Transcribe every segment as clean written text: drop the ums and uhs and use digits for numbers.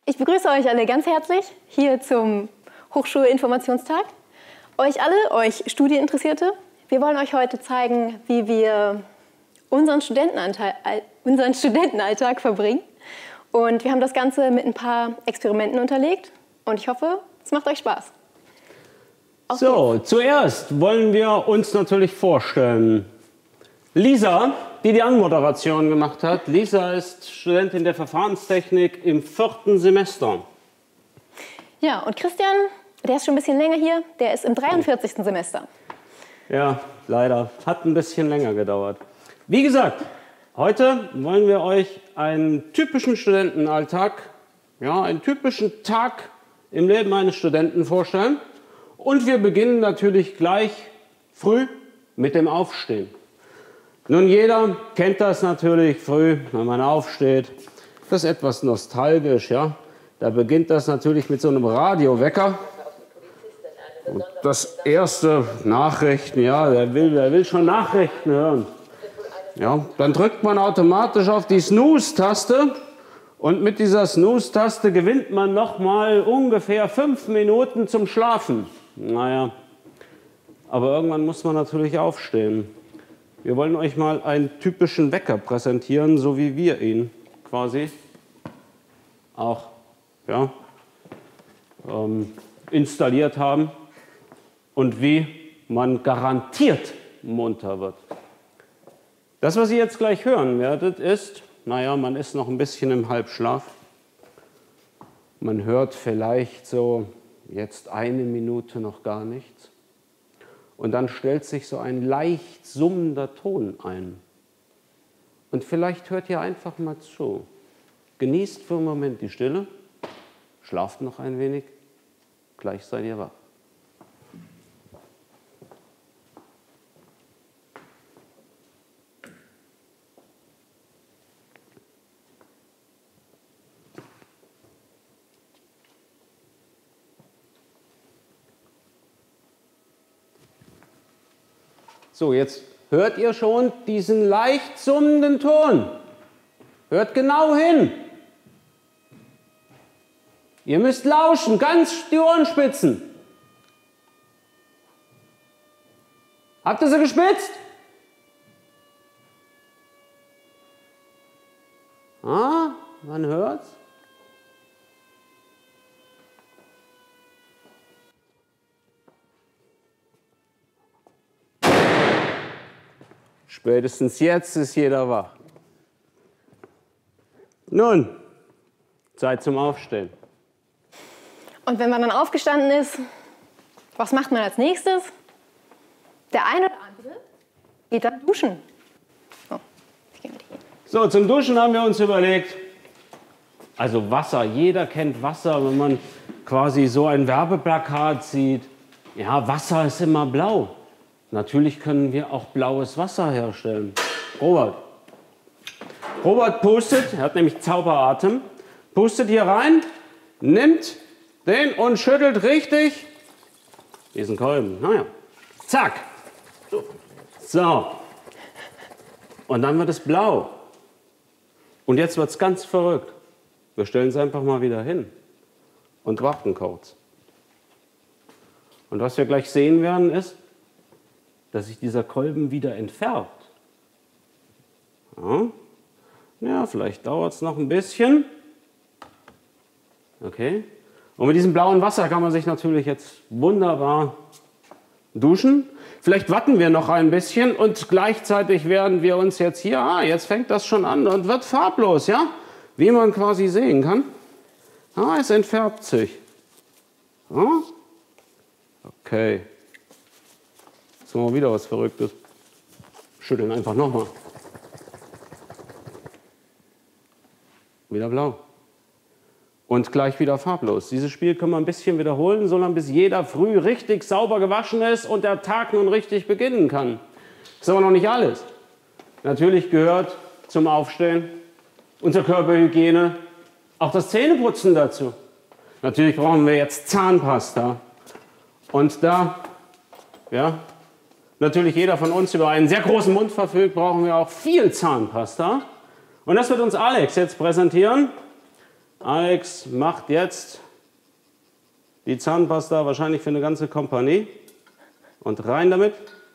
Ich begrüße euch alle ganz herzlich hier zum Hochschulinformationstag. Euch Studieninteressierte, wir wollen euch heute zeigen, wie wir unseren Studentenalltag verbringen. Und wir haben das Ganze mit ein paar Experimenten unterlegt und ich hoffe, es macht euch Spaß. So, zuerst wollen wir uns natürlich vorstellen. Lisa, die die Anmoderation gemacht hat. Lisa ist Studentin der Verfahrenstechnik im 4. Semester. Ja, und Christian, der ist schon ein bisschen länger hier, der ist im 43. Semester. Ja, leider. Hat ein bisschen länger gedauert. Wie gesagt, heute wollen wir euch einen typischen Studentenalltag, ja, einen typischen Tag im Leben eines Studenten vorstellen. Und wir beginnen natürlich gleich früh mit dem Aufstehen. Nun, jeder kennt das natürlich früh, wenn man aufsteht. Das ist etwas nostalgisch, ja. Da beginnt das natürlich mit so einem Radiowecker. Und das erste Nachrichten, ja, wer will schon Nachrichten hören. Ja, dann drückt man automatisch auf die Snooze-Taste und mit dieser Snooze-Taste gewinnt man noch mal ungefähr 5 Minuten zum Schlafen. Naja, aber irgendwann muss man natürlich aufstehen. Wir wollen euch mal einen typischen Wecker präsentieren, so wie wir ihn quasi auch ja, installiert haben und wie man garantiert munter wird. Das, was ihr jetzt gleich hören werdet, ist, naja, man ist noch ein bisschen im Halbschlaf. Man hört vielleicht so jetzt 1 Minute noch gar nichts. Und dann stellt sich so ein leicht summender Ton ein. Und vielleicht hört ihr einfach mal zu. Genießt für einen Moment die Stille, schlaft noch ein wenig, gleich seid ihr wach. So, jetzt hört ihr schon diesen leicht summenden Ton. Hört genau hin. Ihr müsst lauschen, ganz die Ohren spitzen. Habt ihr sie gespitzt? Ah, man hört's. Spätestens jetzt ist jeder wach. Nun, Zeit zum Aufstehen. Und wenn man dann aufgestanden ist, was macht man als nächstes? Der eine oder andere geht dann duschen. Oh, ich gehe mit hier. So, zum Duschen haben wir uns überlegt, also Wasser, jeder kennt Wasser, wenn man quasi so ein Werbeplakat sieht. Ja, Wasser ist immer blau. Natürlich können wir auch blaues Wasser herstellen. Robert pustet, er hat nämlich Zauberatem, pustet hier rein, nimmt den und schüttelt richtig diesen Kolben. Naja, zack. So. Und dann wird es blau. Und jetzt wird es ganz verrückt. Wir stellen es einfach mal wieder hin und warten kurz. Und was wir gleich sehen werden ist, dass sich dieser Kolben wieder entfärbt. Ja, ja, vielleicht dauert es noch ein bisschen. Okay. Und mit diesem blauen Wasser kann man sich natürlich jetzt wunderbar duschen. Vielleicht warten wir noch ein bisschen und gleichzeitig werden wir uns jetzt hier, jetzt fängt das schon an und wird farblos, ja? Wie man quasi sehen kann. Es entfärbt sich. Ja? Okay. Jetzt machen wir wieder was Verrücktes. Schütteln einfach nochmal. Wieder blau. Und gleich wieder farblos. Dieses Spiel können wir ein bisschen wiederholen, solange bis jeder früh richtig sauber gewaschen ist und der Tag nun richtig beginnen kann. Das ist aber noch nicht alles. Natürlich gehört zum Aufstehen und zur Körperhygiene auch das Zähneputzen dazu. Natürlich brauchen wir jetzt Zahnpasta. Und da, ja, natürlich jeder von uns über einen sehr großen Mund verfügt, brauchen wir auch viel Zahnpasta. Und das wird uns Alex jetzt präsentieren. Alex macht jetzt die Zahnpasta wahrscheinlich für eine ganze Kompanie. Und rein damit.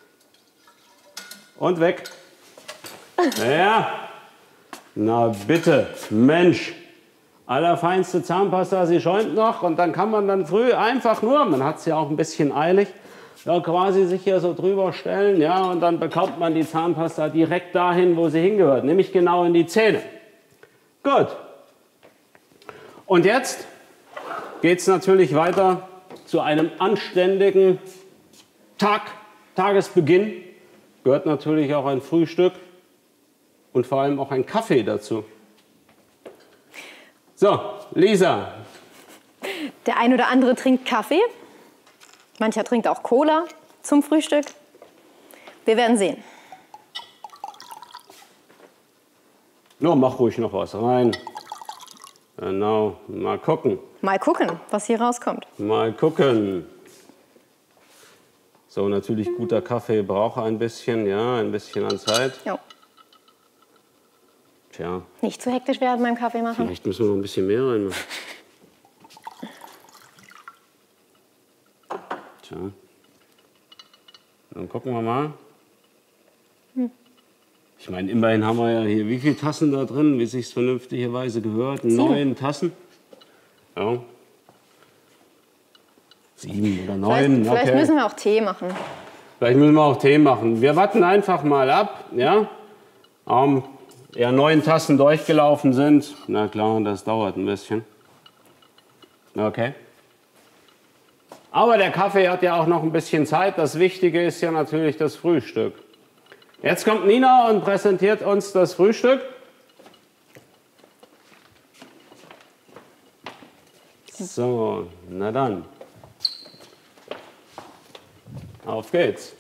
Und weg. Ja. Na bitte, Mensch. Allerfeinste Zahnpasta, sie schäumt noch. Und dann kann man dann früh einfach nur, man hat es ja auch ein bisschen eilig, ja, quasi sich hier so drüber stellen. Ja, und dann bekommt man die Zahnpasta direkt dahin, wo sie hingehört. Nämlich genau in die Zähne. Gut. Und jetzt geht es natürlich weiter zu einem anständigen Tagesbeginn. Gehört natürlich auch ein Frühstück und vor allem auch ein Kaffee dazu. So, Lisa. Der ein oder andere trinkt Kaffee. Mancher trinkt auch Cola zum Frühstück. Wir werden sehen. No, mach ruhig noch was rein. Genau, mal gucken. Mal gucken, was hier rauskommt. Mal gucken. So, natürlich guter Kaffee braucht ein bisschen, ja, ein bisschen an Zeit. Jo. Tja, Nicht zu hektisch werden beim Kaffee machen. vielleicht müssen wir noch ein bisschen mehr reinmachen. Tja. Dann gucken wir mal. Ich meine, immerhin haben wir ja hier, wie viele Tassen da drin, wie es sich vernünftigerweise gehört? 9 Tassen. Ja. 7 oder 9. Vielleicht müssen wir auch Tee machen. Vielleicht müssen wir auch Tee machen. Wir warten einfach mal ab, ja. Ja, 9 Tassen durchgelaufen sind. Na klar, das dauert ein bisschen. Okay. Aber der Kaffee hat ja auch noch ein bisschen Zeit. Das Wichtige ist ja natürlich das Frühstück. Jetzt kommt Nina und präsentiert uns das Frühstück. So, na dann. Auf geht's.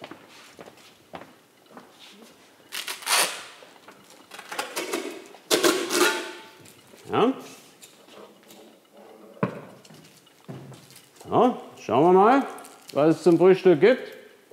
Ja. So, schauen wir mal, was es zum Frühstück gibt.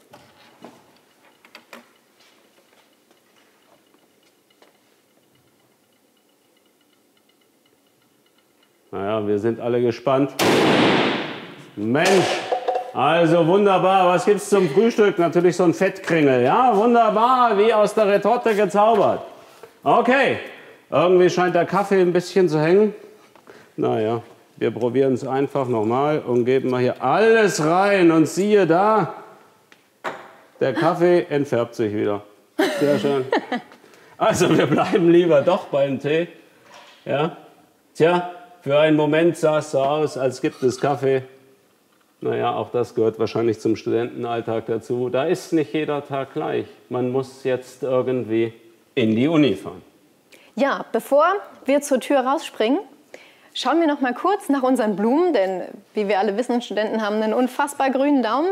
Naja, wir sind alle gespannt. Mensch, also wunderbar. Was gibt's zum Frühstück? Natürlich so ein Fettkringel. Ja, wunderbar, wie aus der Retorte gezaubert. Okay, irgendwie scheint der Kaffee ein bisschen zu hängen. Naja, wir probieren es einfach nochmal und geben mal hier alles rein. Und siehe da, der Kaffee entfärbt sich wieder. Sehr schön. Also wir bleiben lieber doch beim Tee. Ja, tja. Für einen Moment sah es so aus, als gibt es Kaffee. Naja, auch das gehört wahrscheinlich zum Studentenalltag dazu. Da ist nicht jeder Tag gleich. Man muss jetzt irgendwie in die Uni fahren. Ja, bevor wir zur Tür rausspringen, schauen wir noch mal kurz nach unseren Blumen. Denn, wie wir alle wissen, Studenten haben einen unfassbar grünen Daumen.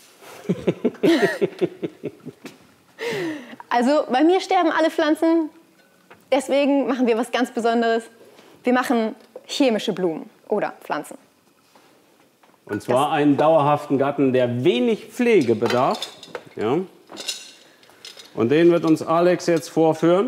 Also bei mir sterben alle Pflanzen. Deswegen machen wir was ganz Besonderes. Wir machen chemische Blumen oder Pflanzen. Und zwar einen dauerhaften Garten, der wenig Pflege bedarf. Ja. Und den wird uns Alex jetzt vorführen.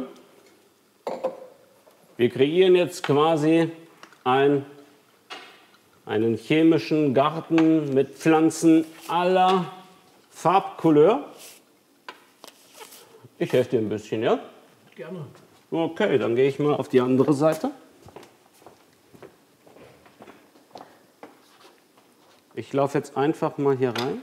Wir kreieren jetzt quasi einen chemischen Garten mit Pflanzen aller Farbcouleur. Ich helfe dir ein bisschen, ja? Gerne. Okay, dann gehe ich mal auf die andere Seite. Ich laufe jetzt einfach mal hier rein.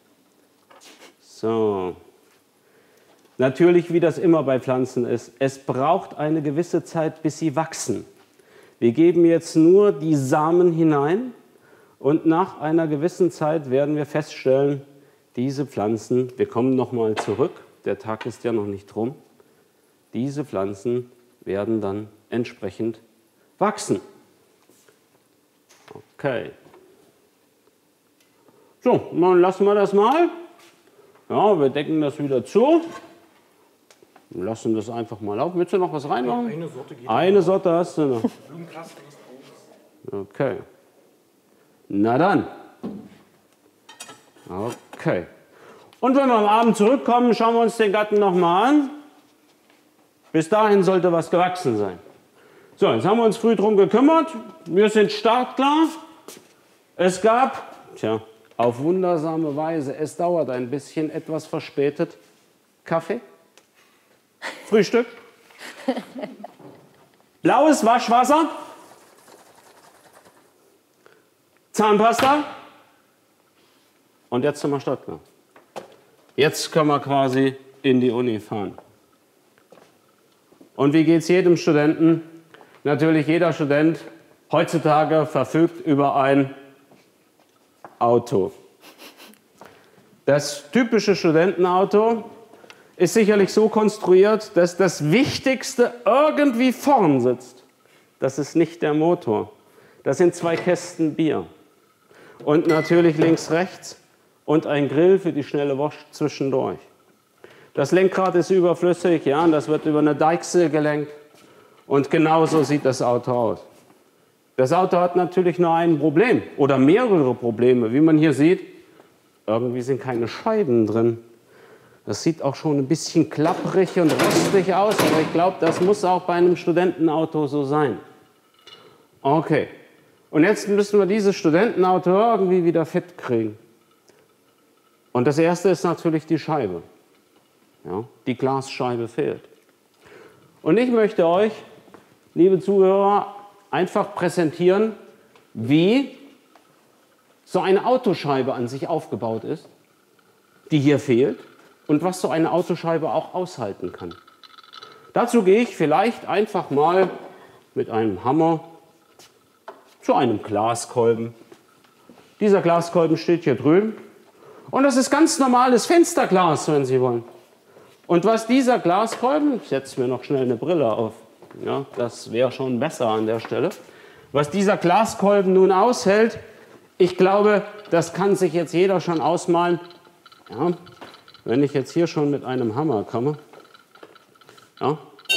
So. Natürlich, wie das immer bei Pflanzen ist, es braucht eine gewisse Zeit, bis sie wachsen. Wir geben jetzt nur die Samen hinein und nach einer gewissen Zeit werden wir feststellen, diese Pflanzen, wir kommen nochmal zurück, der Tag ist ja noch nicht rum, diese Pflanzen werden dann entsprechend wachsen. Okay. So, dann lassen wir das mal. Ja, wir decken das wieder zu. Lassen das einfach mal auf. Willst du noch was reinmachen? Eine Sorte geht. Eine Sorte hast du noch. Blumenkasten ist raus. Okay. Na dann. Okay. Und wenn wir am Abend zurückkommen, schauen wir uns den Garten noch mal an. Bis dahin sollte was gewachsen sein. So, jetzt haben wir uns früh drum gekümmert. Wir sind startklar. Es gab, auf wundersame Weise, es dauert ein bisschen, etwas verspätet, Kaffee, Frühstück, blaues Waschwasser, Zahnpasta und jetzt sind wir startklar. Jetzt können wir quasi in die Uni fahren. Und wie geht es jedem Studenten? Natürlich, jeder Student heutzutage verfügt über ein Auto. Das typische Studentenauto ist sicherlich so konstruiert, dass das Wichtigste irgendwie vorn sitzt. Das ist nicht der Motor. Das sind 2 Kästen Bier. Und natürlich links, rechts und ein Grill für die schnelle Wurst zwischendurch. Das Lenkrad ist überflüssig, ja, und das wird über eine Deichsel gelenkt. Und genauso sieht das Auto aus. Das Auto hat natürlich nur ein Problem oder mehrere Probleme. Wie man hier sieht, irgendwie sind keine Scheiben drin. Das sieht auch schon ein bisschen klapprig und rostig aus, aber ich glaube, das muss auch bei einem Studentenauto so sein. Okay, und jetzt müssen wir dieses Studentenauto irgendwie wieder fit kriegen. Und das erste ist natürlich die Scheibe. Ja, die Glasscheibe fehlt. Und ich möchte euch, liebe Zuhörer, einfach präsentieren, wie so eine Autoscheibe an sich aufgebaut ist, die hier fehlt und was so eine Autoscheibe auch aushalten kann. Dazu gehe ich vielleicht einfach mal mit einem Hammer zu einem Glaskolben. Dieser Glaskolben steht hier drüben und das ist ganz normales Fensterglas, wenn Sie wollen. Und was dieser Glaskolben, ich setze mir noch schnell eine Brille auf, ja, das wäre schon besser an der Stelle, was dieser Glaskolben nun aushält, ich glaube, das kann sich jetzt jeder schon ausmalen. Ja, wenn ich jetzt hier schon mit einem Hammer komme, ja,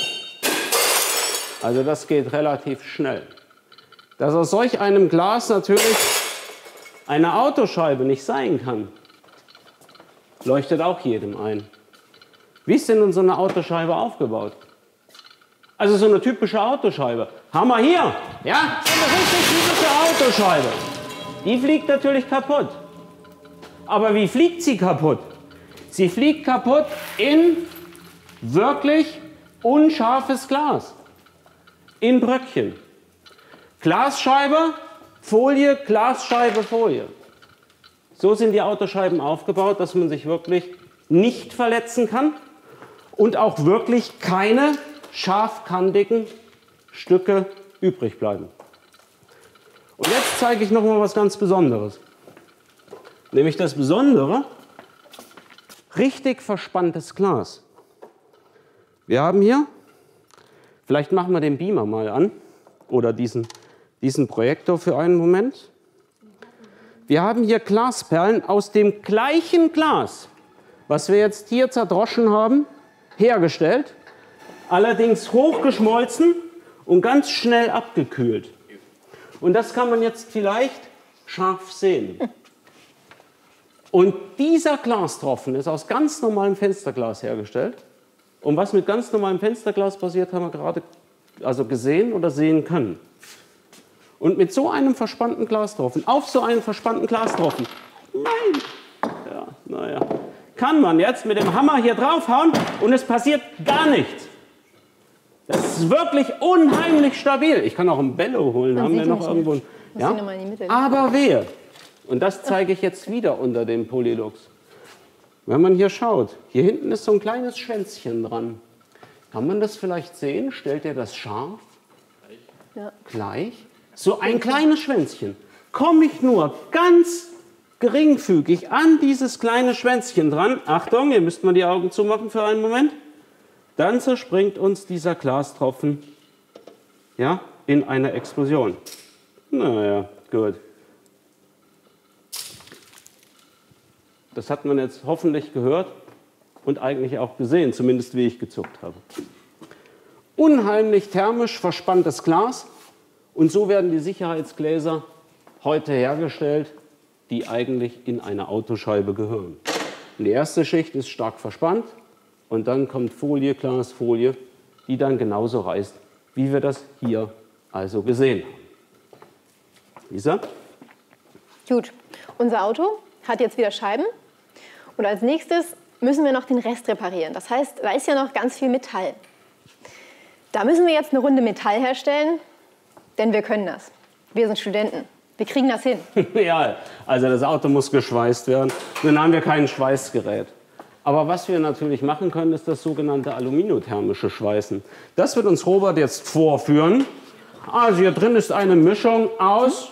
also das geht relativ schnell. Dass aus solch einem Glas natürlich eine Autoscheibe nicht sein kann, leuchtet auch jedem ein. Wie ist denn nun so eine Autoscheibe aufgebaut? Also so eine typische Autoscheibe. Haben wir hier, ja, so eine richtig typische Autoscheibe. Die fliegt natürlich kaputt. Aber wie fliegt sie kaputt? Sie fliegt kaputt in wirklich unscharfes Glas. In Bröckchen. Glasscheibe, Folie, Glasscheibe, Folie. So sind die Autoscheiben aufgebaut, dass man sich wirklich nicht verletzen kann und auch wirklich keine scharfkantigen Stücke übrig bleiben. Und jetzt zeige ich noch mal was ganz Besonderes. Nämlich das Besondere, richtig verspanntes Glas. Wir haben hier, vielleicht machen wir den Beamer mal an oder diesen Projektor für einen Moment. Wir haben hier Glasperlen aus dem gleichen Glas, was wir jetzt hier zerdroschen haben, hergestellt, allerdings hochgeschmolzen und ganz schnell abgekühlt. Und das kann man jetzt vielleicht scharf sehen. Und dieser Glastropfen ist aus ganz normalem Fensterglas hergestellt. Und was mit ganz normalem Fensterglas passiert, haben wir gerade gesehen oder sehen können. Und mit so einem verspannten Glastropfen, auf so einen verspannten Glastropfen, kann man jetzt mit dem Hammer hier draufhauen und es passiert gar nichts. Das ist wirklich unheimlich stabil. Ich kann auch ein Bello holen, haben wir noch irgendwo. Ja? Aber wehe, und das zeige ich jetzt wieder unter dem Polylux. Wenn man hier schaut, hier hinten ist so ein kleines Schwänzchen dran. Kann man das vielleicht sehen? Stellt ihr das scharf? Ja. Gleich? So ein kleines Schwänzchen. Komme ich nur ganz geringfügig an dieses kleine Schwänzchen dran. Achtung, ihr müsst mal die Augen zumachen für einen Moment. Dann zerspringt uns dieser Glastropfen, ja, in eine Explosion. Naja, gut. Das hat man jetzt hoffentlich gehört und eigentlich auch gesehen, zumindest wie ich gezuckt habe. Unheimlich thermisch verspanntes Glas. Und so werden die Sicherheitsgläser heute hergestellt, die eigentlich in eine Autoscheibe gehören. Und die erste Schicht ist stark verspannt und dann kommt Folie, Glasfolie, die dann genauso reißt wie wir das hier also gesehen haben. Lisa? Gut, unser Auto hat jetzt wieder Scheiben und als nächstes müssen wir noch den Rest reparieren. Das heißt, da ist ja noch ganz viel Metall. Da müssen wir jetzt eine Runde Metall herstellen, denn wir können das. Wir sind Studenten. Wir kriegen das hin. Ja, also das Auto muss geschweißt werden. Dann haben wir kein Schweißgerät. Aber was wir natürlich machen können, ist das sogenannte aluminiothermische Schweißen. Das wird uns Robert jetzt vorführen. Also hier drin ist eine Mischung aus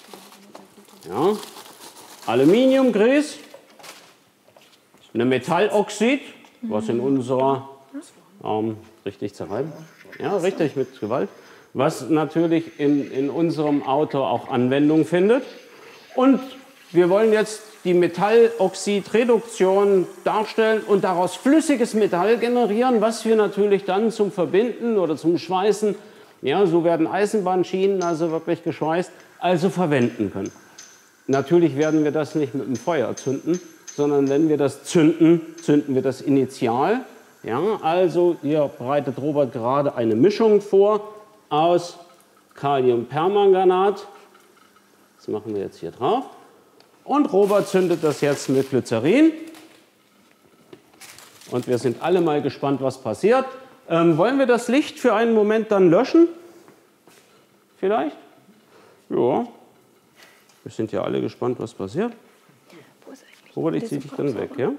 Aluminiumgrieß, einem Metalloxid, was in unserer richtig zerreiben. Ja, richtig, mit Gewalt. Was natürlich in unserem Auto auch Anwendung findet. Und wir wollen jetzt die Metalloxidreduktion darstellen und daraus flüssiges Metall generieren, was wir natürlich dann zum Verbinden oder zum Schweißen, ja, so werden Eisenbahnschienen also wirklich geschweißt, also verwenden können. Natürlich werden wir das nicht mit dem Feuer zünden, sondern wenn wir das zünden, zünden wir das initial. Ja, also hier bereitet Robert gerade eine Mischung vor aus Kaliumpermanganat. Das machen wir jetzt hier drauf. Und Robert zündet das jetzt mit Glycerin. Und wir sind alle mal gespannt, was passiert. Wollen wir das Licht für einen Moment dann löschen? Vielleicht? Ja. Wir sind ja alle gespannt, was passiert. Robert, ich ziehe dich dann weg, ja?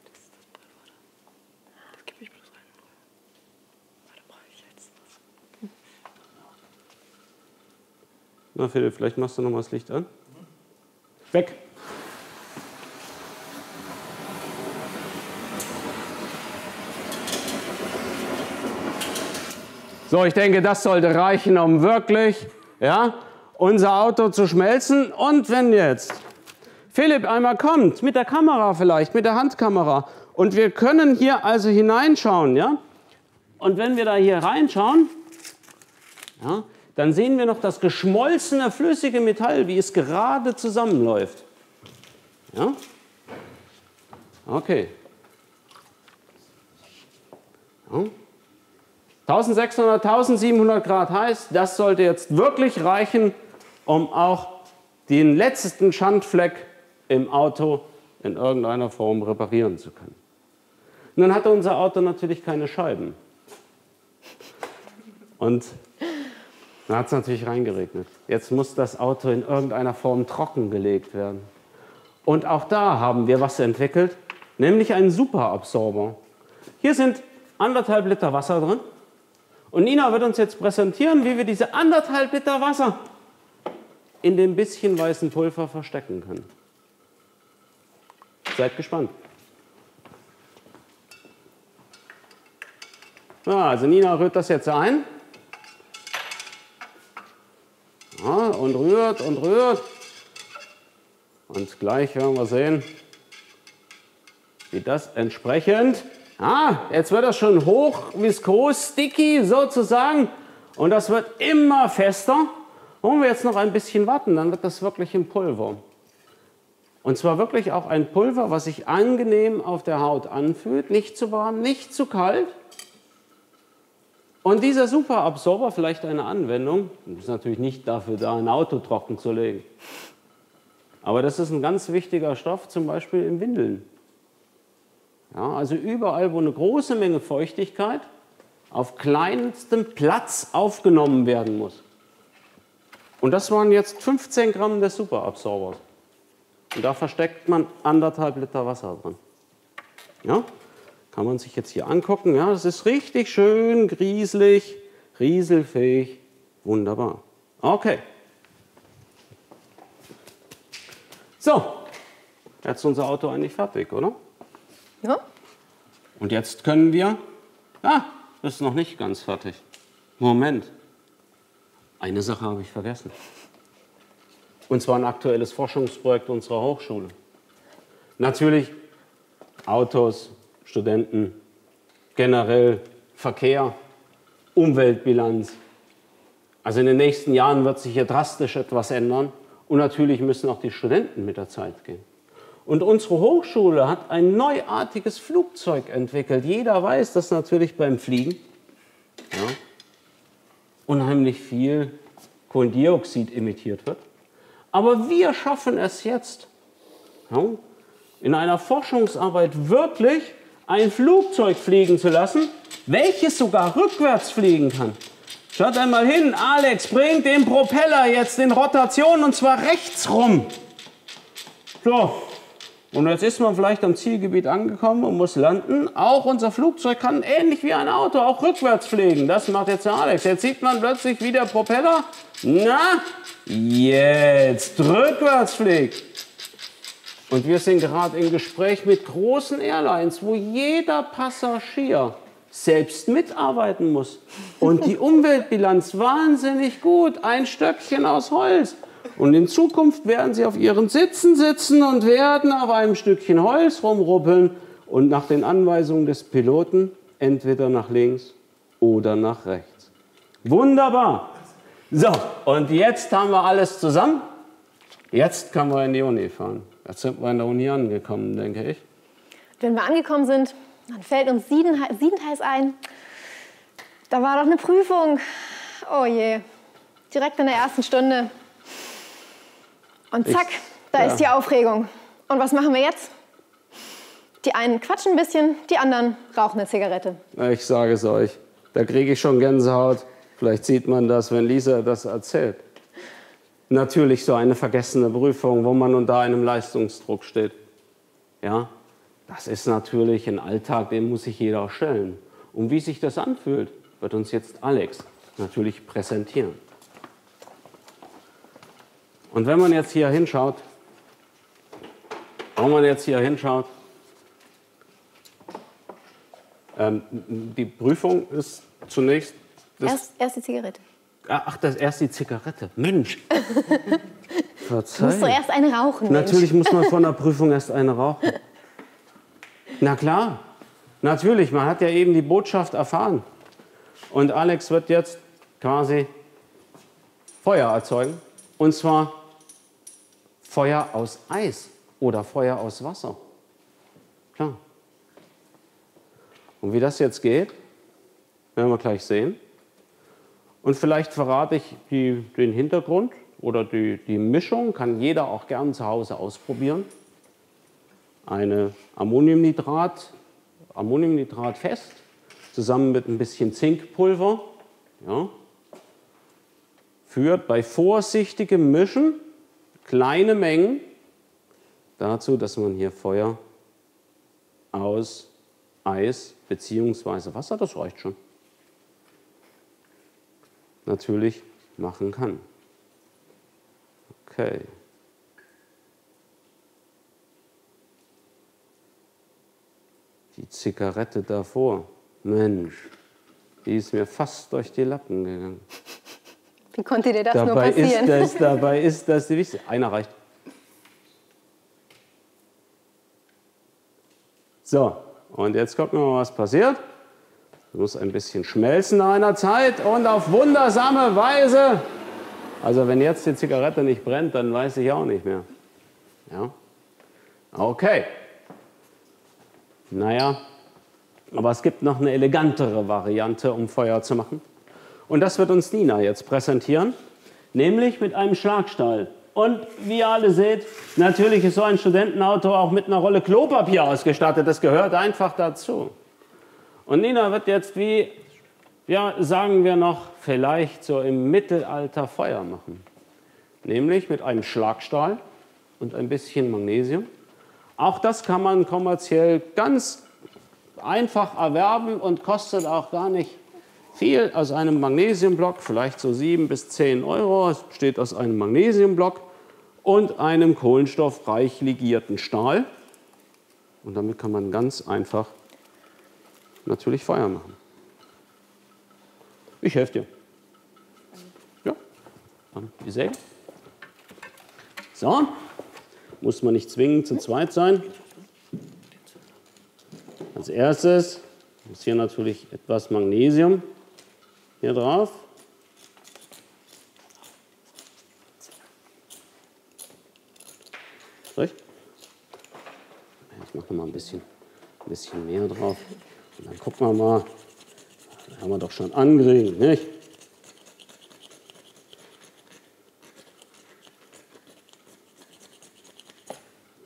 Na Philipp, vielleicht machst du noch mal das Licht an. Weg! So, ich denke, das sollte reichen, um wirklich unser Auto zu schmelzen. Und wenn jetzt Philipp einmal kommt, mit der Kamera vielleicht, mit der Handkamera, und wir können hier also hineinschauen, ja? Und wenn wir da hier reinschauen, ja, dann sehen wir noch das geschmolzene flüssige Metall, wie es gerade zusammenläuft. Ja? Okay. Ja. 1600, 1700 Grad heiß, das sollte jetzt wirklich reichen, um auch den letzten Schandfleck im Auto in irgendeiner Form reparieren zu können. Nun hat unser Auto natürlich keine Scheiben. Und dann hat es natürlich reingeregnet. Jetzt muss das Auto in irgendeiner Form trockengelegt werden. Und auch da haben wir was entwickelt, nämlich einen Superabsorber. Hier sind 1,5 Liter Wasser drin. Und Nina wird uns jetzt präsentieren, wie wir diese 1,5 Liter Wasser in dem bisschen weißen Pulver verstecken können. Seid gespannt. Ja, also Nina rührt das jetzt ein. Ja, und rührt und rührt. Und gleich werden wir sehen, wie das entsprechend... jetzt wird das schon hoch, viskos, sticky sozusagen. Und das wird immer fester. Wollen wir jetzt noch ein bisschen warten, dann wird das wirklich ein Pulver. Und zwar wirklich auch ein Pulver, was sich angenehm auf der Haut anfühlt. Nicht zu warm, nicht zu kalt. Und dieser Superabsorber, vielleicht eine Anwendung, ist natürlich nicht dafür da, ein Auto trocken zu legen. Aber das ist ein ganz wichtiger Stoff, zum Beispiel in Windeln. Ja, also überall, wo eine große Menge Feuchtigkeit auf kleinstem Platz aufgenommen werden muss. Und das waren jetzt 15 Gramm des Superabsorbers. Und da versteckt man 1,5 Liter Wasser drin. Ja? Kann man sich jetzt hier angucken. Ja, es ist richtig schön grieselig, rieselfähig, wunderbar. Okay. So, jetzt ist unser Auto eigentlich fertig, oder? Ja. Und jetzt können wir... das ist noch nicht ganz fertig. Moment. Eine Sache habe ich vergessen. Und zwar ein aktuelles Forschungsprojekt unserer Hochschule. Natürlich Autos, Studenten, generell Verkehr, Umweltbilanz. Also in den nächsten Jahren wird sich hier drastisch etwas ändern. Und natürlich müssen auch die Studenten mit der Zeit gehen. Und unsere Hochschule hat ein neuartiges Flugzeug entwickelt. Jeder weiß das natürlich beim Fliegen. Ja. unheimlich viel Kohlendioxid emittiert wird. Aber wir schaffen es jetzt, ja, in einer Forschungsarbeit wirklich ein Flugzeug fliegen zu lassen, welches sogar rückwärts fliegen kann. Schaut einmal hin, Alex bringt den Propeller jetzt in Rotation und zwar rechts rum. So, und jetzt ist man vielleicht am Zielgebiet angekommen und muss landen. Auch unser Flugzeug kann ähnlich wie ein Auto auch rückwärts fliegen. Das macht jetzt der Alex. Jetzt sieht man plötzlich, wie der Propeller, na, jetzt rückwärts fliegt. Und wir sind gerade im Gespräch mit großen Airlines, wo jeder Passagier selbst mitarbeiten muss. Und die Umweltbilanz wahnsinnig gut. Ein Stöckchen aus Holz. Und in Zukunft werden sie auf ihren Sitzen sitzen und werden auf einem Stückchen Holz rumruppeln und nach den Anweisungen des Piloten entweder nach links oder nach rechts. Wunderbar. So, und jetzt haben wir alles zusammen. Jetzt können wir in die Uni fahren. Jetzt sind wir in der Uni angekommen, denke ich. Wenn wir angekommen sind, dann fällt uns siebenteils ein, da war doch eine Prüfung. Oh je, direkt in der ersten Stunde. Und zack, da ist die Aufregung. Und was machen wir jetzt? Die einen quatschen ein bisschen, die anderen rauchen eine Zigarette. Ich sage es euch, da kriege ich schon Gänsehaut. Vielleicht sieht man das, wenn Lisa das erzählt. Natürlich so eine vergessene Prüfung, wo man unter einem Leistungsdruck steht. Ja, das ist natürlich ein Alltag, den muss sich jeder stellen. Und wie sich das anfühlt, wird uns jetzt Alex natürlich präsentieren. Und wenn man jetzt hier hinschaut, die Prüfung ist zunächst... Erst die Zigarette. Ach, das ist erst die Zigarette. Mensch. Verzeih. Musst du erst eine rauchen, Mensch. Natürlich muss man vor einer Prüfung erst eine rauchen. Na klar. Natürlich, man hat ja eben die Botschaft erfahren. Und Alex wird jetzt quasi Feuer erzeugen. Und zwar Feuer aus Eis oder Feuer aus Wasser. Klar. Und wie das jetzt geht, werden wir gleich sehen. Und vielleicht verrate ich den Hintergrund oder die Mischung, kann jeder auch gern zu Hause ausprobieren. Eine Ammoniumnitrat fest, zusammen mit ein bisschen Zinkpulver, ja, führt bei vorsichtigem Mischen kleine Mengen dazu, dass man hier Feuer aus Eis bzw. Wasser, das reicht schon, natürlich machen kann. Okay. Die Zigarette davor, Mensch, die ist mir fast durch die Lappen gegangen. Wie konnte dir das nur passieren? Dabei ist das die wichtigste. Einer reicht. So, und jetzt gucken wir mal, was passiert. Es muss ein bisschen schmelzen nach einer Zeit und auf wundersame Weise. Also wenn jetzt die Zigarette nicht brennt, dann weiß ich auch nicht mehr. Ja? Okay. Naja, aber es gibt noch eine elegantere Variante, um Feuer zu machen. Und das wird uns Nina jetzt präsentieren, nämlich mit einem Schlagstahl. Und wie ihr alle seht, natürlich ist so ein Studentenauto auch mit einer Rolle Klopapier ausgestattet. Das gehört einfach dazu. Und Nina wird jetzt wie, ja, sagen wir noch, vielleicht so im Mittelalter Feuer machen. Nämlich mit einem Schlagstahl und ein bisschen Magnesium. Auch das kann man kommerziell ganz einfach erwerben und kostet auch gar nicht viel. Aus einem Magnesiumblock, vielleicht so 7 bis 10 Euro, es besteht aus einem Magnesiumblock und einem kohlenstoffreich legierten Stahl. Und damit kann man ganz einfach natürlich Feuer machen. Ich helfe dir. Ja, dann die Säge. So, muss man nicht zwingend zu zweit sein. Als erstes ist hier natürlich etwas Magnesium hier drauf. Ich mache noch mal ein bisschen mehr drauf. Und dann gucken wir mal, das haben wir doch schon angekriegt, nicht?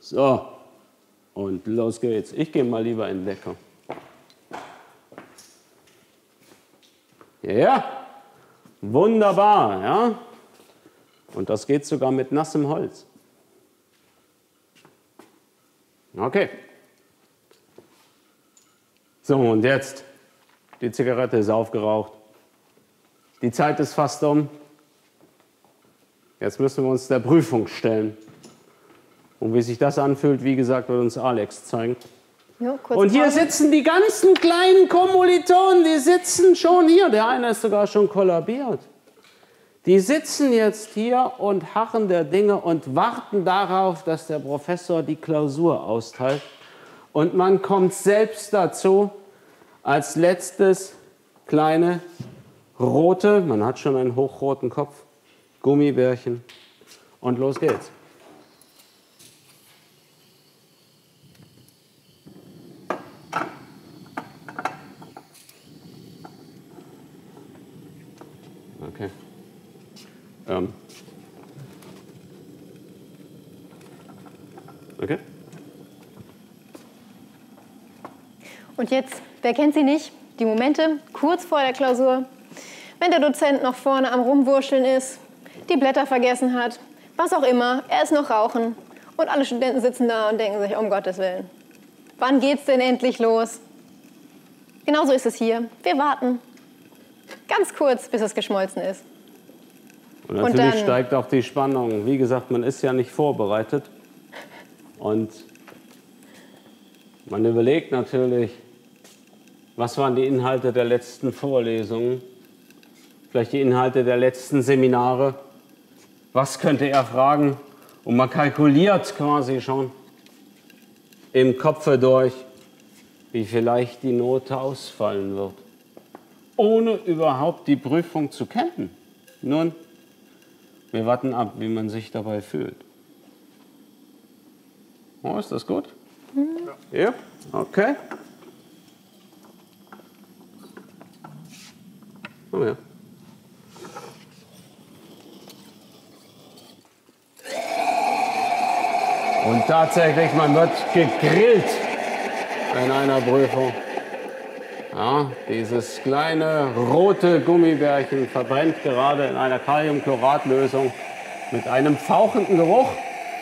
So, und los geht's. Ich gehe mal lieber in den Wecker. Ja, wunderbar, ja. Und das geht sogar mit nassem Holz. Okay. So, und jetzt, die Zigarette ist aufgeraucht. Die Zeit ist fast um. Jetzt müssen wir uns der Prüfung stellen. Und wie sich das anfühlt, wie gesagt, wird uns Alex zeigen. Jo, kurz und hier Pause. sitzen die ganzen kleinen Kommilitonen, die sitzen schon hier. Der eine ist sogar schon kollabiert. Die sitzen jetzt hier und harren der Dinge und warten darauf, dass der Professor die Klausur austeilt. Und man kommt selbst dazu, als letztes kleine rote, man hat schon einen hochroten Kopf, Gummibärchen. Und los geht's. Okay. Okay. Und jetzt, wer kennt sie nicht? Die Momente kurz vor der Klausur, wenn der Dozent noch vorne am Rumwurscheln ist, die Blätter vergessen hat, was auch immer, er ist noch rauchen und alle Studenten sitzen da und denken sich, um Gottes Willen, wann geht's denn endlich los? Genauso ist es hier. Wir warten ganz kurz, bis es geschmolzen ist. Und natürlich steigt auch die Spannung. Wie gesagt, man ist ja nicht vorbereitet. Und man überlegt natürlich, was waren die Inhalte der letzten Vorlesungen, vielleicht die Inhalte der letzten Seminare. Was könnte er fragen? Und man kalkuliert quasi schon im Kopf durch, wie vielleicht die Note ausfallen wird, ohne überhaupt die Prüfung zu kennen. Nun, wir warten ab, wie man sich dabei fühlt. Oh, ist das gut? Ja. Okay. Oh ja. Und tatsächlich, man wird gegrillt in einer Prüfung. Ja, dieses kleine rote Gummibärchen verbrennt gerade in einer Kaliumchloratlösung mit einem fauchenden Geruch,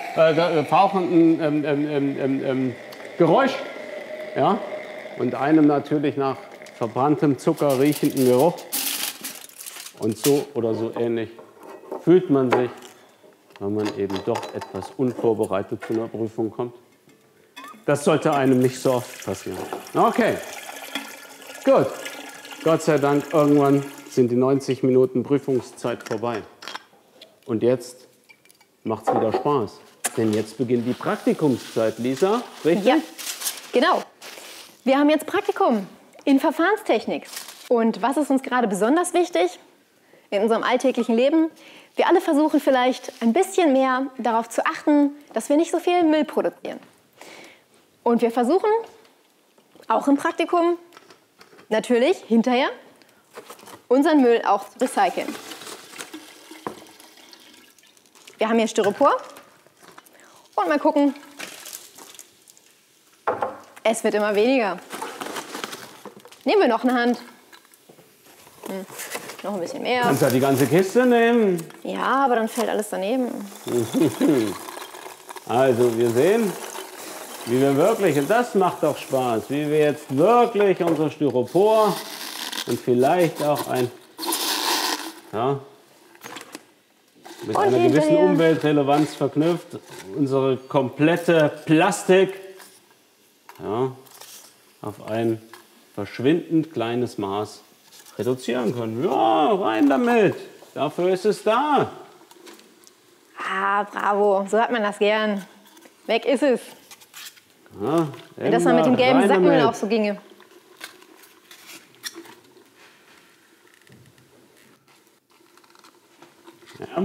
Geräusch, ja, und einem natürlich nach verbranntem Zucker riechenden Geruch. Und so oder so ähnlich fühlt man sich, wenn man eben doch etwas unvorbereitet zu einer Prüfung kommt. Das sollte einem nicht so oft passieren. Okay. Gut, Gott sei Dank, irgendwann sind die 90 Minuten Prüfungszeit vorbei. Und jetzt macht's wieder Spaß. Denn jetzt beginnt die Praktikumszeit, Lisa, richtig? Ja, genau. Wir haben jetzt Praktikum in Verfahrenstechnik. Und was ist uns gerade besonders wichtig in unserem alltäglichen Leben? Wir alle versuchen vielleicht ein bisschen mehr darauf zu achten, dass wir nicht so viel Müll produzieren. Und wir versuchen auch im Praktikum natürlich hinterher unseren Müll auch zu recyceln. Wir haben hier Styropor und mal gucken, es wird immer weniger. Nehmen wir noch eine Hand. Noch ein bisschen mehr. Kannst ja die ganze Kiste nehmen. Ja, aber dann fällt alles daneben. Also wir sehen, wie wir wirklich, und das macht doch Spaß, wie wir jetzt wirklich unser Styropor und vielleicht auch ja, mit und einer gewissen hinterher Umweltrelevanz verknüpft, unsere komplette Plastik ja, auf ein verschwindend kleines Maß reduzieren können. Ja, rein damit. Dafür ist es da. Ah, bravo. So hat man das gern. Weg ist es. Ja, Wenn das mal mit dem gelben rein Sackmüll damit. auch so ginge. Ja.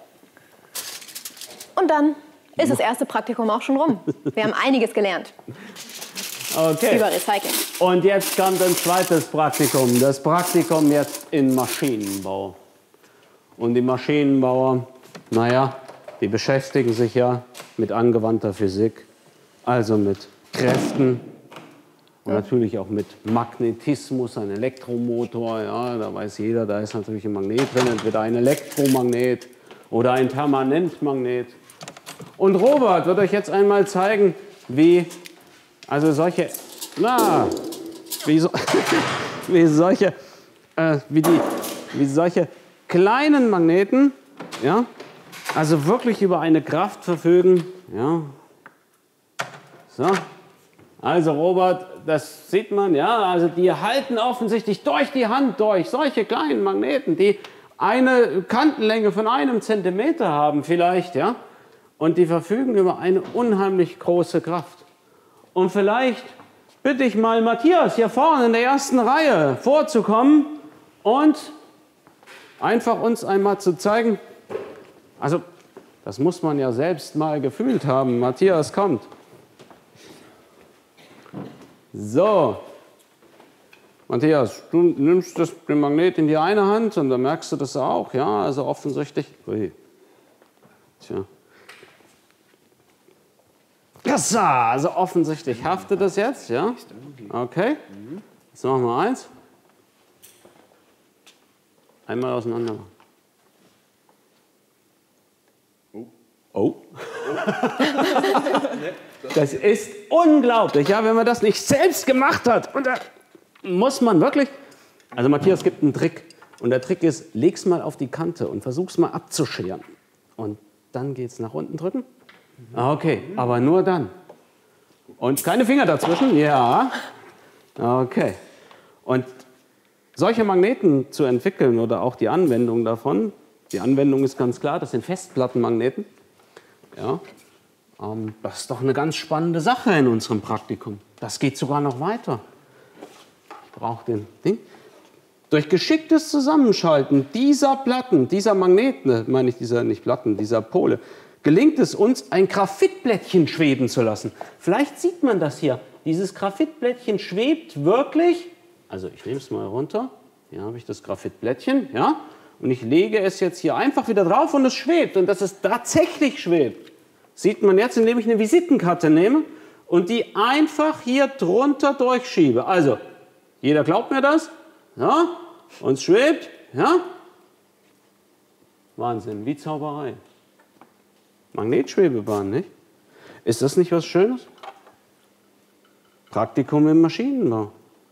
Und dann ist das erste Praktikum auch schon rum. Wir haben einiges gelernt Okay. über Recycling. Und jetzt kommt ein zweites Praktikum. Das Praktikum jetzt in Maschinenbau. Und die Maschinenbauer, naja, die beschäftigen sich ja mit angewandter Physik. also mit Kräften und natürlich auch mit Magnetismus, ein Elektromotor. Ja, da weiß jeder, da ist natürlich ein Magnet drin, entweder ein Elektromagnet oder ein Permanentmagnet. Und Robert wird euch jetzt einmal zeigen, wie solche kleinen Magneten, ja, also wirklich über eine Kraft verfügen. Ja. So. Also Robert, das sieht man, ja, also die halten offensichtlich durch die Hand durch, solche kleinen Magneten, die eine Kantenlänge von 1 Zentimeter haben vielleicht, ja, und die verfügen über eine unheimlich große Kraft. Und vielleicht bitte ich mal Matthias hier vorne in der ersten Reihe vorzukommen und einfach uns einmal zu zeigen, also das muss man ja selbst mal gefühlt haben. Matthias kommt. So, Matthias, du nimmst den Magnet in die eine Hand und dann merkst du das auch, ja, also offensichtlich. Ui. Tja. Ja, also offensichtlich haftet das jetzt, ja? Okay, jetzt machen wir eins. Einmal auseinander machen. Oh. Das ist unglaublich, ja, wenn man das nicht selbst gemacht hat. Und da muss man wirklich... Also Matthias gibt einen Trick. Und der Trick ist, leg's mal auf die Kante und versuch's mal abzuscheren. Und dann geht's nach unten drücken. Okay, aber nur dann. Und keine Finger dazwischen, ja. Okay. Und solche Magneten zu entwickeln oder auch die Anwendung davon, die Anwendung ist ganz klar, das sind Festplattenmagneten. Ja, das ist doch eine ganz spannende Sache in unserem Praktikum. Das geht sogar noch weiter. Ich brauche den Ding. Durch geschicktes Zusammenschalten dieser Platten, dieser Magneten, meine ich nicht Platten, dieser Pole, gelingt es uns, ein Graphitblättchen schweben zu lassen. Vielleicht sieht man das hier. Dieses Graphitblättchen schwebt wirklich. Also ich nehme es mal runter. Hier habe ich das Graphitblättchen, ja. Und ich lege es jetzt hier einfach wieder drauf und es schwebt. Und dass es tatsächlich schwebt, sieht man jetzt, indem ich eine Visitenkarte nehme und die einfach hier drunter durchschiebe. Also, jeder glaubt mir das? Ja? Und es schwebt? Ja? Wahnsinn, wie Zauberei. Magnetschwebebahn, nicht? Ist das nicht was Schönes? Praktikum im Maschinenbau.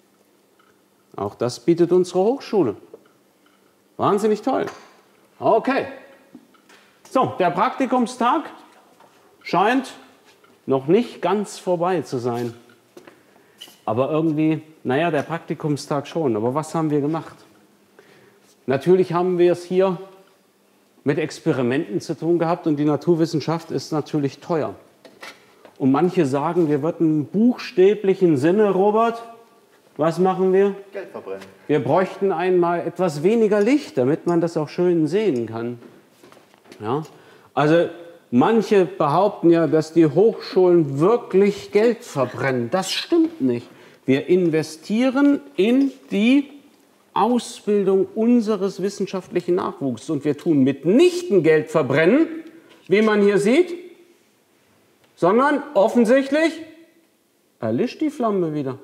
Auch das bietet unsere Hochschule. Wahnsinnig toll. Okay. So, der Praktikumstag scheint noch nicht ganz vorbei zu sein. Aber irgendwie, naja, der Praktikumstag schon. Aber was haben wir gemacht? Natürlich haben wir es hier mit Experimenten zu tun gehabt und die Naturwissenschaft ist natürlich teuer. Und manche sagen, wir würden im buchstäblichen Sinne, Robert, was machen wir? Geld verbrennen. Wir bräuchten einmal etwas weniger Licht, damit man das auch schön sehen kann. Ja? Also manche behaupten ja, dass die Hochschulen wirklich Geld verbrennen. Das stimmt nicht. Wir investieren in die Ausbildung unseres wissenschaftlichen Nachwuchses. Und wir tun mitnichten Geld verbrennen, wie man hier sieht, sondern offensichtlich erlischt die Flamme wieder.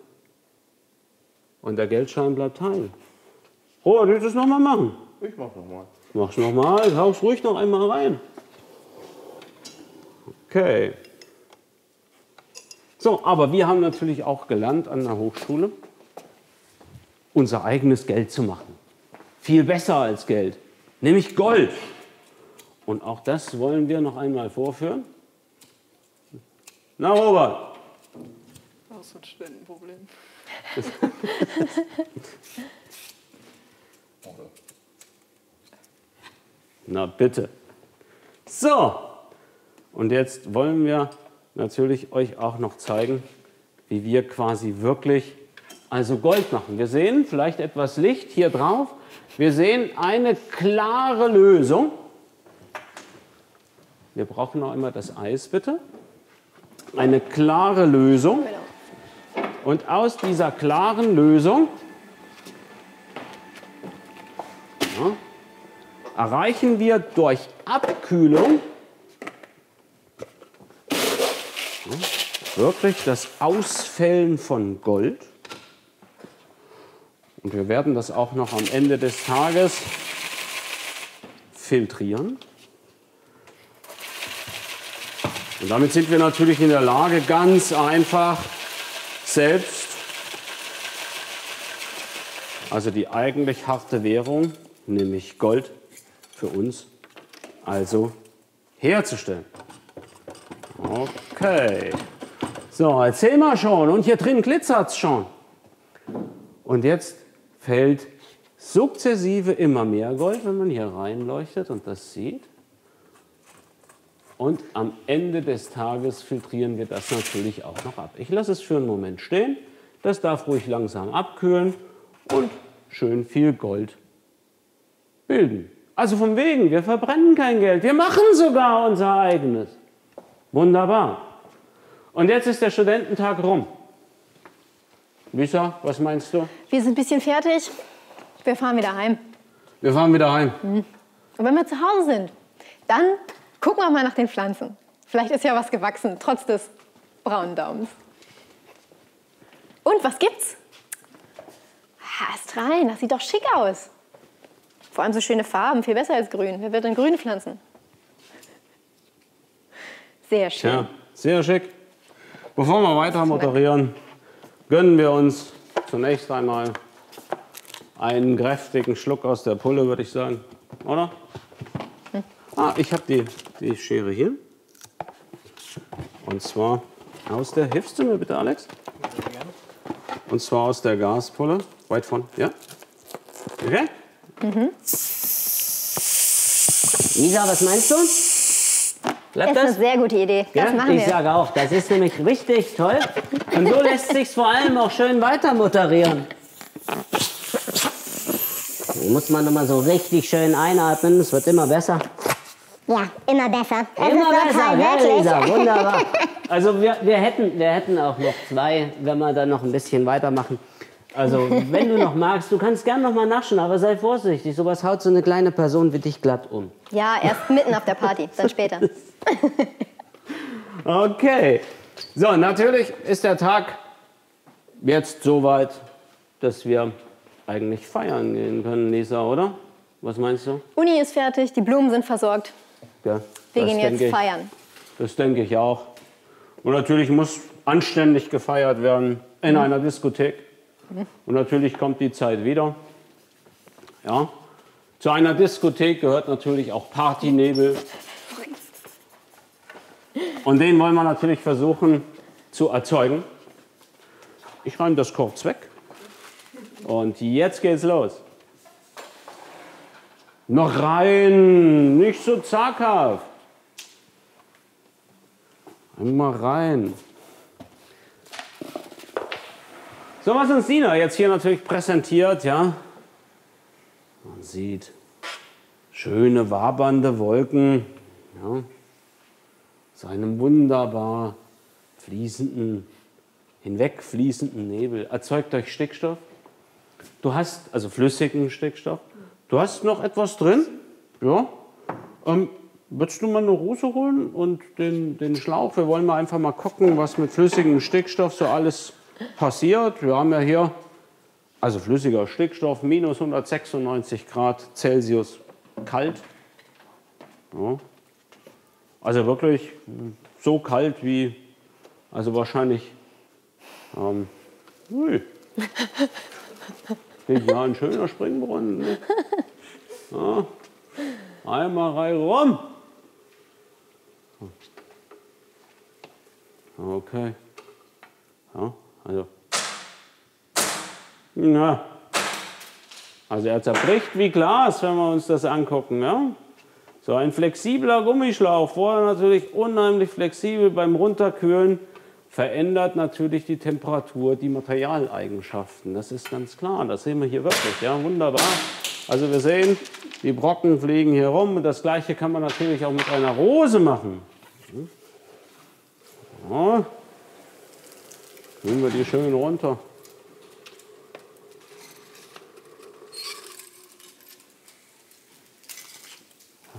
Und der Geldschein bleibt heil. Oh, willst du es nochmal machen? Ich mach's nochmal. Mach's nochmal, hau's ruhig noch einmal rein. Okay. So, aber wir haben natürlich auch gelernt an der Hochschule, unser eigenes Geld zu machen. Viel besser als Geld, nämlich Gold. Und auch das wollen wir noch einmal vorführen. Na, Robert. Das ist ein Studentenproblem. Na bitte. So, und jetzt wollen wir natürlich euch auch noch zeigen, wie wir quasi wirklich also Gold machen. Wir sehen vielleicht etwas Licht hier drauf. Wir sehen eine klare Lösung. Wir brauchen noch einmal das Eis, bitte. Eine klare Lösung. Und aus dieser klaren Lösung erreichen wir durch Abkühlung, wirklich das Ausfällen von Gold. Und wir werden das auch noch am Ende des Tages filtrieren. Und damit sind wir natürlich in der Lage, ganz einfach selbst, also die eigentlich harte Währung, nämlich Gold, für uns also herzustellen. Okay. So, erzähl mal schon. Und hier drin glitzert es schon. Und jetzt fällt sukzessive immer mehr Gold, wenn man hier reinleuchtet und das sieht. Und am Ende des Tages filtrieren wir das natürlich auch noch ab. Ich lasse es für einen Moment stehen. Das darf ruhig langsam abkühlen und schön viel Gold bilden. Also von wegen, wir verbrennen kein Geld. Wir machen sogar unser eigenes. Wunderbar. Und jetzt ist der Studententag rum. Lisa, was meinst du? Wir sind ein bisschen fertig. Wir fahren wieder heim. Wir fahren wieder heim. Und wenn wir zu Hause sind, dann gucken wir mal nach den Pflanzen. Vielleicht ist ja was gewachsen, trotz des braunen Daumens. Und was gibt's? Erst rein, das sieht doch schick aus. Vor allem so schöne Farben, viel besser als grün. Wer wird denn grün pflanzen? Sehr schön. Ja, sehr schick. Bevor wir weiter moderieren, gönnen wir uns zunächst einmal einen kräftigen Schluck aus der Pulle, würde ich sagen. Oder? Ah, ich habe die Schere hier. Und zwar aus der... Hilfst du mir bitte, Alex? Und zwar aus der Gaspulle. Weit von, ja? Okay? Lisa, was meinst du? Bleibt Das ist eine sehr gute Idee. Das machen Ich wir. sage auch, das ist nämlich richtig toll. Und so lässt sich vor allem auch schön weiter moderieren. Hier muss man nochmal so richtig schön einatmen, es wird immer besser. Ja, immer besser. Immer besser, toll, ja, wirklich. Lisa, wunderbar. Also wir hätten auch noch 2, wenn wir dann noch ein bisschen weitermachen. Also wenn du noch magst, du kannst gern noch mal naschen, aber sei vorsichtig, sowas haut so eine kleine Person wie dich glatt um. Ja, erst mitten auf der Party, dann später. Okay. So, natürlich ist der Tag jetzt so weit, dass wir eigentlich feiern gehen können, Lisa, oder? Was meinst du? Uni ist fertig, die Blumen sind versorgt. Ja, Wir das gehen denke jetzt ich. feiern. Das denke ich auch. Und natürlich muss anständig gefeiert werden in einer Diskothek. Und natürlich kommt die Zeit wieder. Ja. Zu einer Diskothek gehört natürlich auch Partynebel. Und den wollen wir natürlich versuchen zu erzeugen. Ich räume das kurz weg. Und jetzt geht's los. Noch rein, nicht so zaghaft. Einmal rein. So, was uns Dina jetzt hier natürlich präsentiert, ja. Man sieht schöne wabernde Wolken, ja. So einem wunderbar fließenden, hinwegfließenden Nebel. Erzeugt euch Stickstoff. Du hast, also flüssigen Stickstoff. Du hast noch etwas drin, ja. Würdest du mal eine Rose holen und den Schlauch? Wir wollen mal einfach mal gucken, was mit flüssigem Stickstoff so alles passiert. Wir haben ja hier, also flüssiger Stickstoff, minus 196 Grad Celsius kalt. Ja. Also wirklich so kalt wie, also wahrscheinlich, ui. Steht ja ein schöner Springbrunnen. Ne? Ja. Einmal rein rum. Okay. Ja, also. Ja. Also er zerbricht wie Glas, wenn wir uns das angucken. Ja? So ein flexibler Gummischlauch, vorher natürlich unheimlich flexibel beim Runterkühlen, verändert natürlich die Temperatur, die Materialeigenschaften. Das ist ganz klar, das sehen wir hier wirklich. Ja, wunderbar. Also wir sehen, die Brocken fliegen hier rum und das Gleiche kann man natürlich auch mit einer Rose machen. Ja. Nehmen wir die schön runter.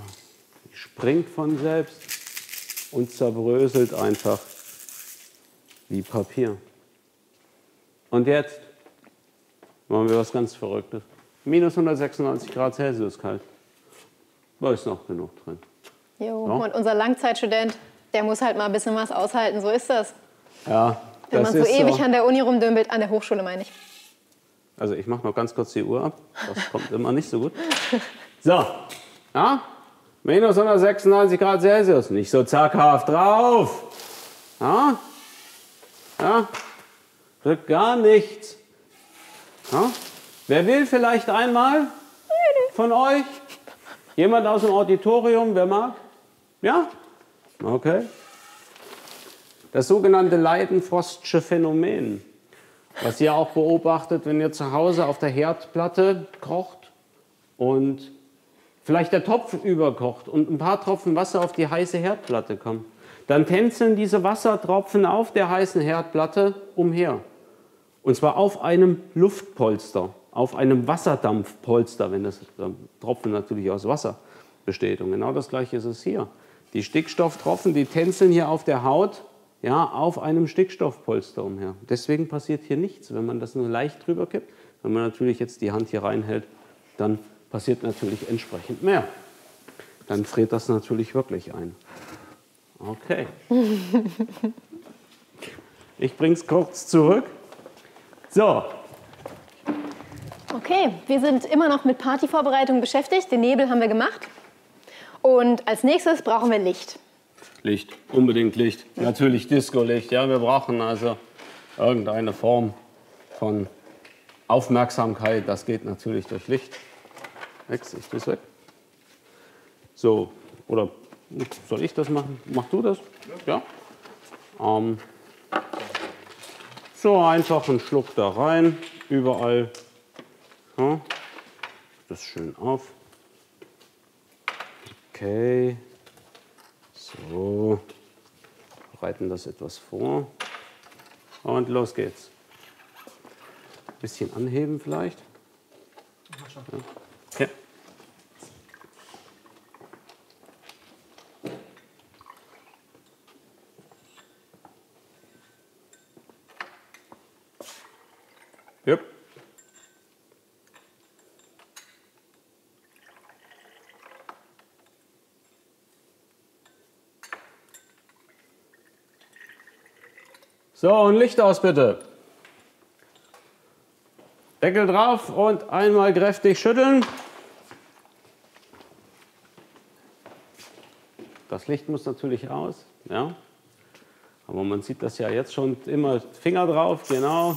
Die springt von selbst und zerbröselt einfach wie Papier. Und jetzt machen wir was ganz Verrücktes. Minus 196 Grad Celsius kalt. Da ist noch genug drin. Jo. Ja. Und unser Langzeitstudent, der muss halt mal ein bisschen was aushalten, so ist das. Ja, Wenn das man so ist ewig so. an der Uni rumdümpelt, an der Hochschule meine ich. Also ich mache noch ganz kurz die Uhr ab. Das kommt immer nicht so gut. So, ja? Minus 196 Grad Celsius. Nicht so zaghaft drauf. Ja? Ja? Drückt gar nichts. Ja? Wer will vielleicht einmal von euch? Jemand aus dem Auditorium, wer mag? Ja? Okay. Das sogenannte Leidenfrostsche Phänomen, was ihr auch beobachtet, wenn ihr zu Hause auf der Herdplatte kocht und vielleicht der Topf überkocht und ein paar Tropfen Wasser auf die heiße Herdplatte kommen. Dann tänzeln diese Wassertropfen auf der heißen Herdplatte umher. Und zwar auf einem Luftpolster, auf einem Wasserdampfpolster, wenn das Tropfen natürlich aus Wasser besteht. Und genau das Gleiche ist es hier. Die Stickstofftropfen, die tänzeln hier auf der Haut, ja, auf einem Stickstoffpolster umher. Deswegen passiert hier nichts, wenn man das nur leicht drüber kippt. Wenn man natürlich jetzt die Hand hier reinhält, dann passiert natürlich entsprechend mehr. Dann friert das natürlich wirklich ein. Okay. Ich bringe es kurz zurück. So, Okay, wir sind immer noch mit Partyvorbereitung beschäftigt. Den Nebel haben wir gemacht. Und als nächstes brauchen wir Licht. Licht, unbedingt Licht. Natürlich Disco-Licht. Ja, wir brauchen also irgendeine Form von Aufmerksamkeit. Das geht natürlich durch Licht. Ich tue es weg. So, oder soll ich das machen? Mach du das? Ja. So, einfach einen Schluck da rein, überall. Ja. Das schön auf. Okay. So. Bereiten das etwas vor. Und los geht's. Ein bisschen anheben vielleicht. Ja. Okay. Yep. So, und Licht aus bitte. Deckel drauf und einmal kräftig schütteln. Das Licht muss natürlich aus, ja. Aber man sieht das ja jetzt schon immer, Finger drauf, genau.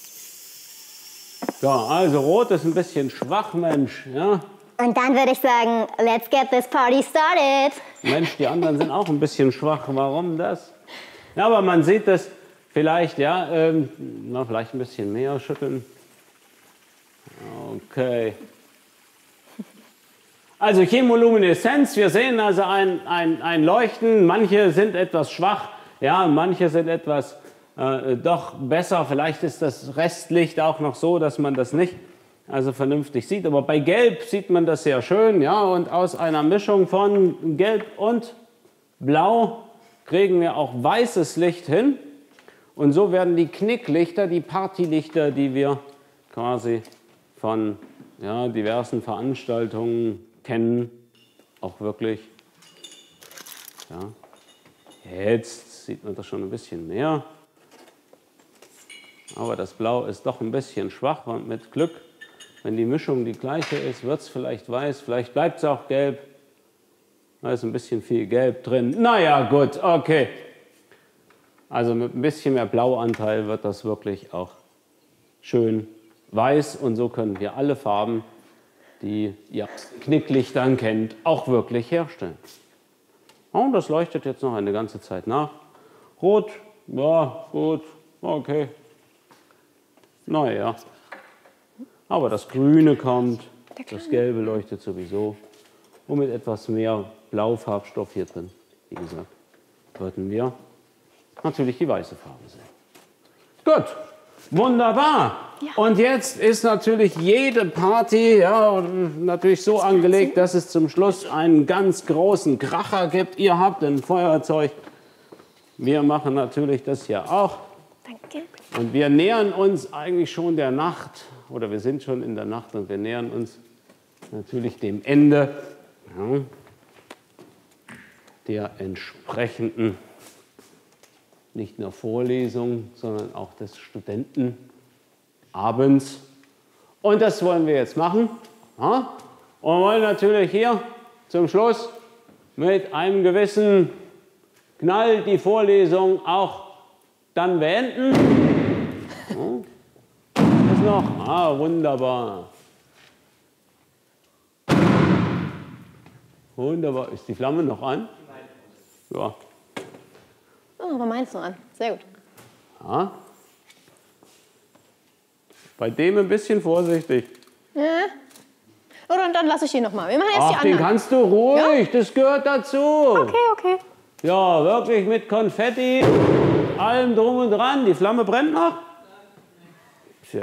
So, also rot ist ein bisschen schwach, Mensch, ja. Und dann würde ich sagen, let's get this party started. Mensch, die anderen sind auch ein bisschen schwach, warum das? Ja, aber man sieht das vielleicht, ja, vielleicht ein bisschen mehr schütteln. Okay. Also Chemolumineszenz, wir sehen also ein Leuchten, manche sind etwas schwach, ja, manche sind etwas doch besser, vielleicht ist das Restlicht auch noch so, dass man das nicht also vernünftig sieht, aber bei Gelb sieht man das sehr schön, ja, und aus einer Mischung von Gelb und Blau kriegen wir auch weißes Licht hin und so werden die Knicklichter, die Partylichter, die wir quasi von ja, diversen Veranstaltungen kennen, auch wirklich. Ja. Jetzt sieht man das schon ein bisschen mehr. Aber das Blau ist doch ein bisschen schwach und mit Glück, wenn die Mischung die gleiche ist, wird es vielleicht weiß, vielleicht bleibt es auch gelb. Da ist ein bisschen viel Gelb drin. Naja, gut, okay. Also mit ein bisschen mehr Blauanteil wird das wirklich auch schön weiß. Und so können wir alle Farben, die ihr aus Knicklichtern kennt, auch wirklich herstellen. Und das leuchtet jetzt noch eine ganze Zeit nach. Rot, ja, gut, okay. Naja. Aber das Grüne kommt, das Gelbe leuchtet sowieso. Und mit etwas mehr Blaufarbstoff hier drin, wie gesagt, würden wir natürlich die weiße Farbe sehen. Gut, wunderbar. Ja. Und jetzt ist natürlich jede Party ja, natürlich so angelegt, dass es zum Schluss einen ganz großen Kracher gibt. Ihr habt ein Feuerzeug. Wir machen natürlich das hier auch. Danke. Und wir nähern uns eigentlich schon der Nacht, oder wir sind schon in der Nacht und wir nähern uns natürlich dem Ende, ja, der entsprechenden, nicht nur Vorlesung, sondern auch des Studentenabends. Und das wollen wir jetzt machen. Ja? Und wollen natürlich hier zum Schluss mit einem gewissen Knall die Vorlesung auch dann beenden. Ja. Was noch? Ah, wunderbar. Wunderbar. Ist die Flamme noch an? Ja. Oh, aber meins noch an. Sehr gut. Ja. Bei dem ein bisschen vorsichtig. Ja. Oder dann lasse ich ihn noch mal. Wir machen erst Ach, die den anderen. kannst du ruhig, das gehört dazu. Okay, okay. Ja, wirklich mit Konfetti, allem drum und dran. Die Flamme brennt noch. Tja.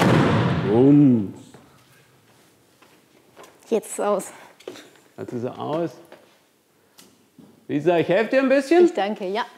Jetzt ist es aus. Jetzt ist er aus. Lisa, ich helfe dir ein bisschen. Ich danke, ja.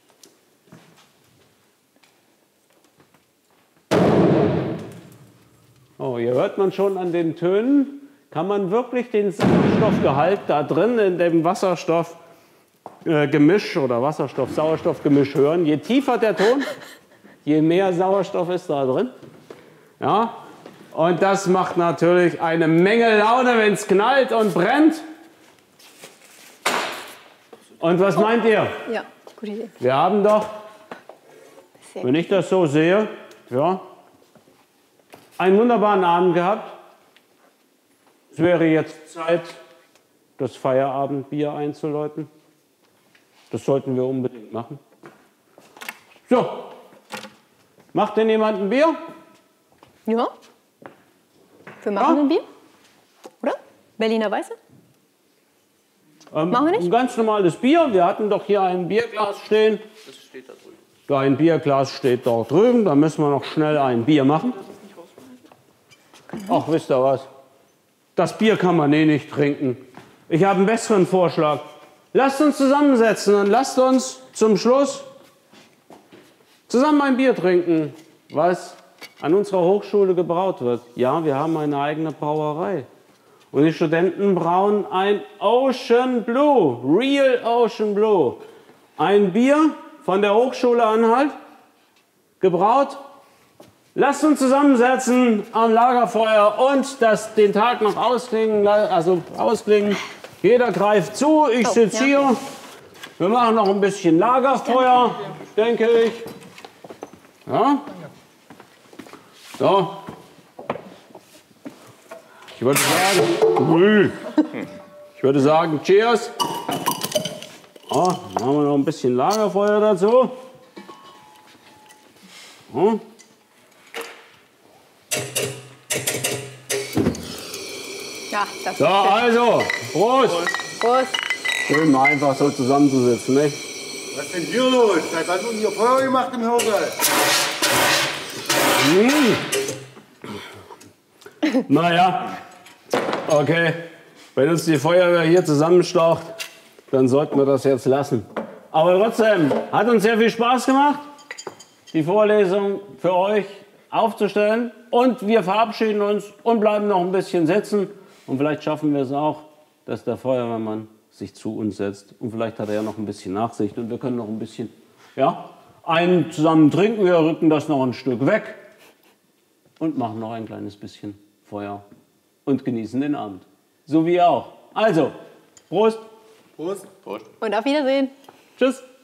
Oh, hier hört man schon an den Tönen, kann man wirklich den Sauerstoffgehalt da drin in dem Wasserstoffgemisch oder Wasserstoff-Sauerstoff-Gemisch hören. Je tiefer der Ton, je mehr Sauerstoff ist da drin. Ja? Und das macht natürlich eine Menge Laune, wenn es knallt und brennt. Und was meint ihr? Ja, gute Idee. Wir haben doch, Sehr wenn ich das so sehe, ja, einen wunderbaren Abend gehabt. Es wäre jetzt Zeit, das Feierabendbier einzuläuten. Das sollten wir unbedingt machen. So, macht denn jemand ein Bier? Ja. Wir machen ein Bier. Oder? Berliner Weiße? Machen wir nicht? Ein ganz normales Bier. Wir hatten doch hier ein Bierglas stehen. Das steht da drüben. Ja, ein Bierglas steht dort drüben. Da müssen wir noch schnell ein Bier machen. Ach, wisst ihr was? Das Bier kann man eh nicht trinken. Ich habe einen besseren Vorschlag. Lasst uns zusammensetzen und lasst uns zum Schluss zusammen ein Bier trinken, was an unserer Hochschule gebraut wird. Ja, wir haben eine eigene Brauerei. Und die Studenten brauen ein Ocean Blue, Real Ocean Blue. Ein Bier von der Hochschule Anhalt, gebraut. Lasst uns zusammensetzen am Lagerfeuer und den Tag noch ausklingen. Jeder greift zu, ich sitze hier. Wir machen noch ein bisschen Lagerfeuer, denke ich. Ja? So. Ich würde sagen, cheers. Ja, dann haben wir noch ein bisschen Lagerfeuer dazu. Ja. Ja, das So, ist schön. also, Prost. Prost. Schön mal einfach so zusammenzusitzen, nicht? Was ist denn hier los? Seit wann wurde hier Feuer gemacht im Hörsaal? Naja, okay. Wenn uns die Feuerwehr hier zusammenstaucht, dann sollten wir das jetzt lassen. Aber trotzdem, hat uns sehr viel Spaß gemacht, die Vorlesung für euch aufzustellen. Und wir verabschieden uns und bleiben noch ein bisschen sitzen. Und vielleicht schaffen wir es auch, dass der Feuerwehrmann sich zu uns setzt. Und vielleicht hat er ja noch ein bisschen Nachsicht und wir können noch ein bisschen, ja, einen zusammen trinken. Wir rücken das noch ein Stück weg und machen noch ein kleines bisschen Feuer und genießen den Abend. So wie ihr auch. Also, Prost. Prost. Und auf Wiedersehen. Tschüss.